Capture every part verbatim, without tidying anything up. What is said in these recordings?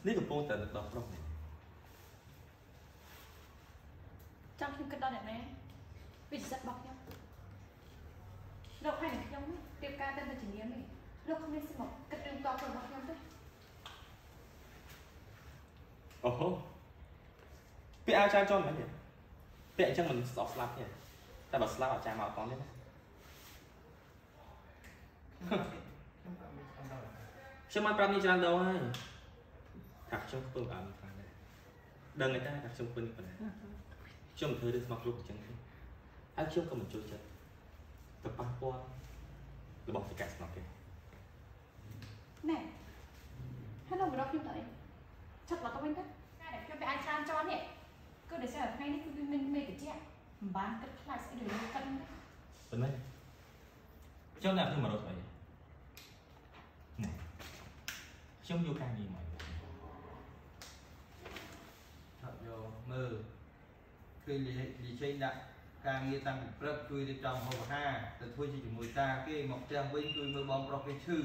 នេះកំពុងតែដល់ប្រុសនេះចង់ខ្ញុំគិតដល់អ្នកណាវិសិទ្ធរបស់ខ្ញុំលោកឲ្យនឹងខ្ញុំរៀបការទៅទៅជំនាញនេះលោកគ្មានសិមកគិតរឿងតបទៅរបស់ខ្ញុំទេអូហូពាក្យអាចារ្យចន់មិនទេពាក្យអញ្ចឹងមិនស្អប់ស្លាប់ទេតែបើស្លាប់អាចារ្យមកអត់តទេណាខ្ញុំបានប្រាប់នេះច្រើនដងហើយថាខ្ញុំធ្វើបានខ្លាំងដែរដឹងតែថាខ្ញុំធ្វើនេះប៉ុណ្ណាខ្ញុំធ្វើរឿងស្មោះគ្រប់អញ្ចឹងទេហើយខ្ញុំក៏មិនចូលចិត្តទៅប៉ះពាល់របស់វិកាស្មោះទេណែហើយលោកមករកខ្ញុំទៅអីឆាត់មកទៅវិញទៅតែខ្ញុំទៅអាចច្រើនចន់នេះគឺដោយសារថ្ងៃនេះគឺវាមានមេកជាមិនបានគិតខ្លាចស្អីឬគិតទេប៉ុណ្ណឹងខ្ញុំដាក់ខ្ញុំមករកស្អីណែខ្ញុំយកការងារមកថតយកមើលគឺលីលីចេញដាក់ការងារតាំងពីព្រឹកជួយរៀបចំហូបអាហារទៅធ្វើជាជាមួយតាគេមកផ្ទះវិញជួយមើលបងប្រុសគេឈឺ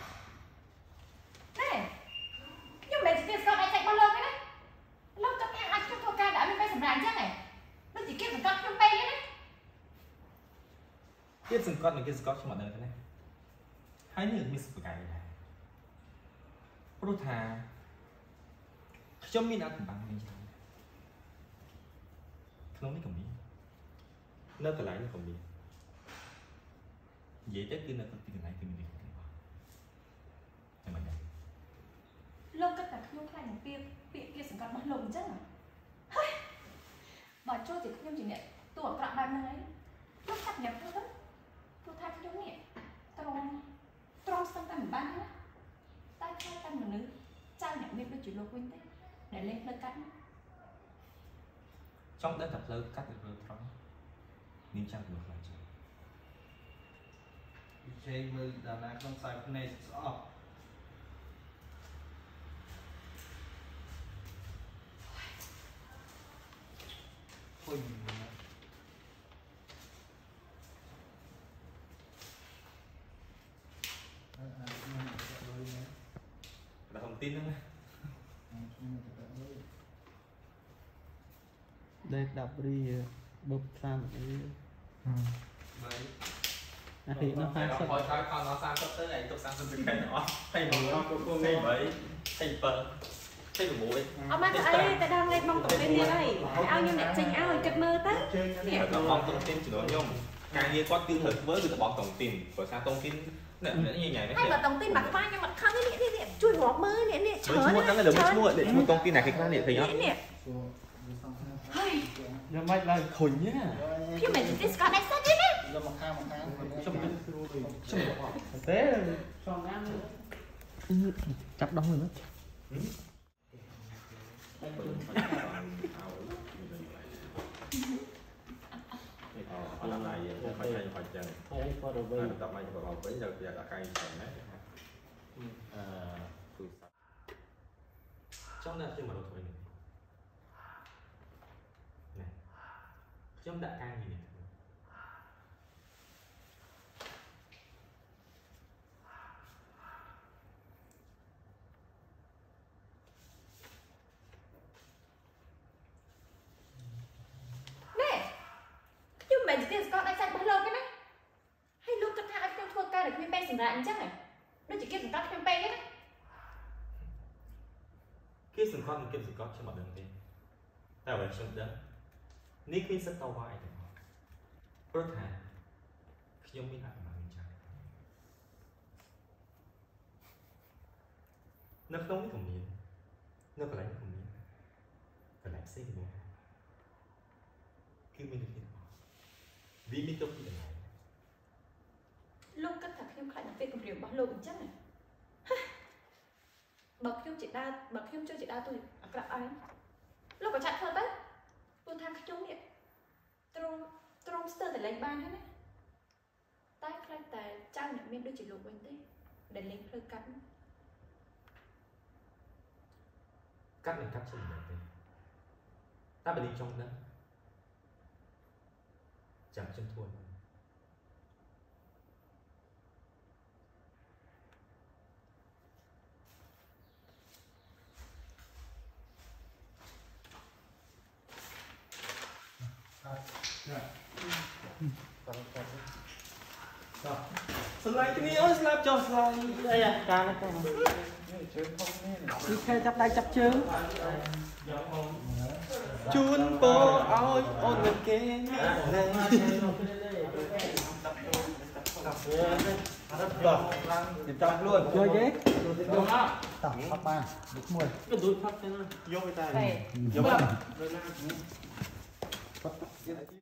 ណែខ្ញុំមិនស្គាល់ស្គាល់ឯងតែរបស់លោកទេណាលោកចង់ឲ្យអាចខ្ញុំធ្វើការដែលមានបែបសម្រាប់អញ្ចឹងហ៎ដូចជាគេសង្កត់ខ្ញុំពេកទេណាគេសង្កត់នឹងគេសង្កត់ខ្ញុំអត់ដឹងទេណាហើយនេះមានសុខកាយដែរព្រោះថាខ្ញុំមានអត្ថបទនេះច្រើនក្នុងនេះក៏មាននៅកន្លែងនេះក៏មាននិយាយទៅគឺនៅទីកន្លែងគឺមាននេះតែមិនដែរលោកគិតតែខ្ញុំខ្លាចនឹងពាក្យពាក្យគេសង្កត់របស់លោកអញ្ចឹងហើយបើចូលជាខ្ញុំជាអ្នកតួអាក្រក់បែបហ្នឹងឯងលោកឆាប់ញ៉ាំទៅព្រោះថាខ្ញុំនេះត្រង់ត្រង់ស្ទឹងតែមិនបានណាតែខ្លាចតែមនុស្សចៅអ្នកមានដូចជាលោកវិញទេដែលលេងផ្លូវកាត់ចង់ដឹងតែផ្លូវកាត់ឬផ្លូវត្រង់មានចាំទៅខ្លាចចេញមើលដល់ណាក្នុងខ្សែភ្នែកស្អប់ហុយដល់thông tinហ្នឹងได้ดับรีบบสามអីបាយអាទីនោះ 50ខอยខោដល់30ទៅឯងទុក30ទៅខែអស់ហើយមក28 27 26 អត់បានស្អីតែដល់លេខមកតុងទីននេះហើយឲ្យខ្ញុំអ្នកចេញឲ្យគិតមើលទៅនេះដល់បងតុងទីនចំនួនខ្ញុំការងារគាត់គឺត្រូវធ្វើគឺទៅបងតុងទីនព្រោះថាតុងទីននេះញ៉ៃញ៉ៃនេះហើយបើតុងទីនមកខ្វាយខ្ញុំអត់ខំនេះនេះនេះជួយរាប់មើលនេះនេះច្រើនឈ្មោះហ្នឹងលើឈ្មោះឈ្មោះតុងទីនណាគេខ្លះនេះឃើញអត់នេះហើយយ៉ាងម៉េចឡើងខុញណាខ្ញុំមិនទេស្គាល់ដែរសាច់ទេណាយកមកខាងមកខាងខ្ញុំខ្ញុំទេសងណាចាប់ដងមើលអត់ឡាយទេខ້ອຍៗខ້ອຍចឹងហើយក៏ទៅវិញដល់មកទៅវិញទៅយកអាកាយចឹងណាអឺទូរស័ព្ទចង់ដាក់ខ្ញុំមករកធ្វើនេះណែខ្ញុំដាក់ការងារនេះមិនស្គាល់ស្គាល់ដាច់សាច់របស់លោកទេណាហើយលោកគិតថាឲ្យខ្ញុំធ្វើការដែលគ្មានពេលសម្រាប់អញ្ចឹងហ៎ដូចជាគេសង្កត់ខ្ញុំពេកទេណាគេសង្កត់និងគេសង្កត់ខ្ញុំអត់ដឹងទេតែអ្វីខ្ញុំដឹងនេះគ្មានសិទ្ធិតវ៉ាអីទេព្រោះថាខ្ញុំមានអត្ថបទមានច្រើននៅក្នុងនេះក៏មាននៅកន្លែងនេះក៏មានកន្លែងផ្សេងទៀតគឺមានដូចគ្នាវាមានទុកពីកន្លែងលោកគិតថាខ្ញុំខ្លាចនឹងពេលគម្រាមរបស់លោកអញ្ចឹងបើខ្ញុំជាដើរបើខ្ញុំចូលជាដើរទូអាក្រក់អីលោកក៏ចាត់ធ្វើទៅព្រោះថាខ្ញុំនេះត្រង់ត្រង់ស្ទើរតែលេងបានហើយណាតែខ្លាចតែចៅអ្នកមានដូចជាលោកវិញទេដែលលេងផ្លូវកាត់កាត់មិនកាត់ខ្ញុំមិនទេតែបើនេះចង់ដឹងចាំខ្ញុំធ្វើสไลด์ที่นี่เออสไลด์จอสไลด์ đây à cá nó còn đi theo chắp tay chắp chướng จูนโปเอาโอนเงินเกณฑ์เลย thì trong luôn chơi ghế tỏ phát ba được mùi cái đuôi phát thế nào ยกไปได้ Này. ยกไป